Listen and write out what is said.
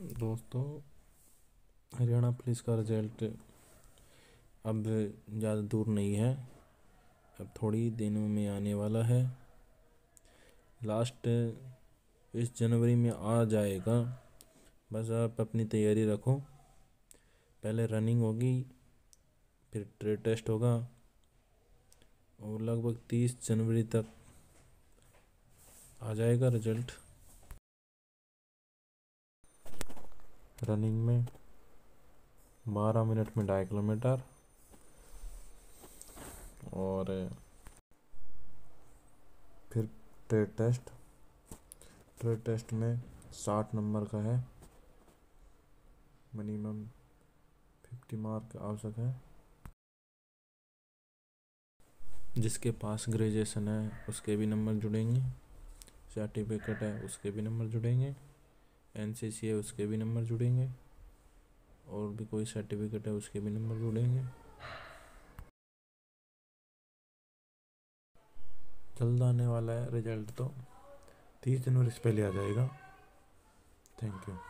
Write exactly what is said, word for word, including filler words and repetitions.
दोस्तों, हरियाणा पुलिस का रिजल्ट अब ज़्यादा दूर नहीं है। अब थोड़ी दिनों में आने वाला है। लास्ट इस जनवरी में आ जाएगा। बस आप अपनी तैयारी रखो। पहले रनिंग होगी, फिर ट्रेड टेस्ट होगा और लगभग तीस जनवरी तक आ जाएगा रिजल्ट। रनिंग में बारह मिनट में ढाई किलोमीटर और फिर ट्रेड टेस्ट। ट्रेड टेस्ट में साठ नंबर का है, मिनिमम फिफ्टी मार्क आवश्यक है। जिसके पास ग्रेजुएशन है उसके भी नंबर जुड़ेंगे, सर्टिफिकेट है उसके भी नंबर जुड़ेंगे, एनसीसी है उसके भी नंबर जुड़ेंगे और भी कोई सर्टिफिकेट है उसके भी नंबर जुड़ेंगे। जल्द आने वाला है रिजल्ट, तो तीस जनवरी से पहले आ जाएगा। Thank you.